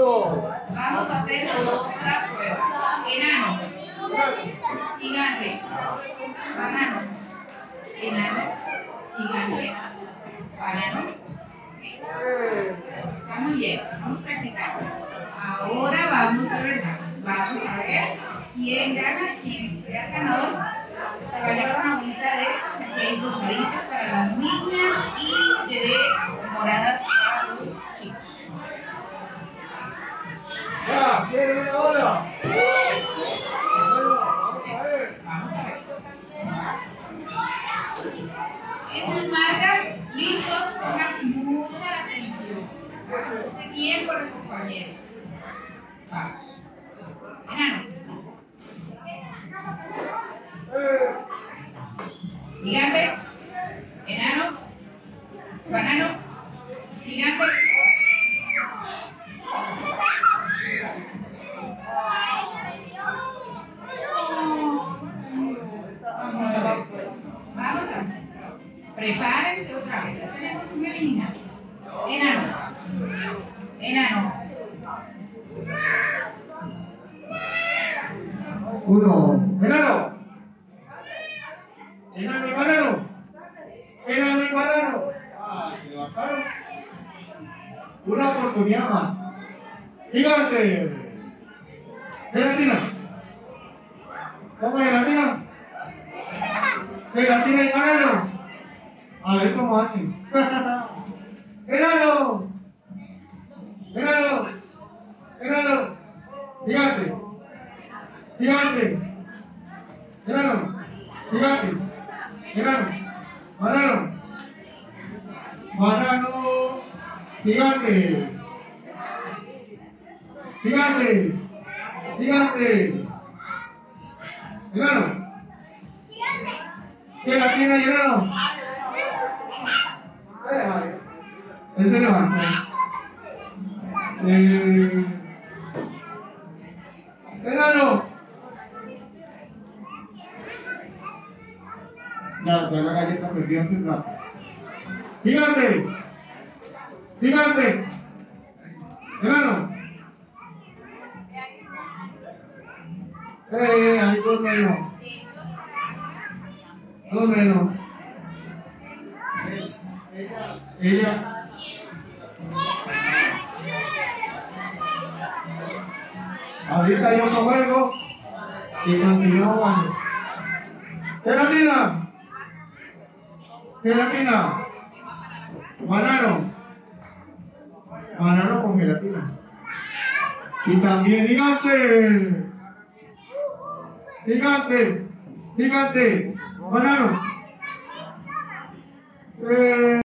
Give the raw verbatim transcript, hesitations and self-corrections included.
Uno. Vamos a hacer otra prueba. Enano. Gigante. Banano. Enano. Gigante. Banano. Está muy bien. Vamos practicando. Ahora vamos de verdad. Vamos a ver quién gana, quién sea el ganador. Se va a llevar una bolita de estas que hay rosaditas para las niñas y de moradas para los chicos. Ya, ¿quieren una hora? Vamos a ver. En sus marcas, listos, pongan mucha atención. Háganse bien por el compañero. Vamos. Enano. Gigante. Enano. Banano. Gigante. Vamos a ver. Vamos a ver. Prepárense otra vez. Ya tenemos un eliminado. Enano. Enano. Uno. Enano. Enano y banano. Enano y banano. Ah, se levantaron. Una oportunidad más. Gigante. Gelatina. ¿Cómo es gelatina? Gelatina y banano. A ver cómo hacen. Enano. Enano. Enano. Gigante. Gigante. Enano. Gigante. Enano. Banano. Banano. Gigante. Gigante. Gigante. Enano. Gelatina y enano. Él se levantó. Eh, enano. Ya, ya la galleta perdió hace rato. Gigante. Gigante. Enano. Eh, hay dos menos. Dos menos. Ella. Ahorita yo no juego y continúo jugando. Gelatina. Gelatina. Banano. Banano con gelatina. Y también gigante. Gigante. Gigante. Banano. Eh,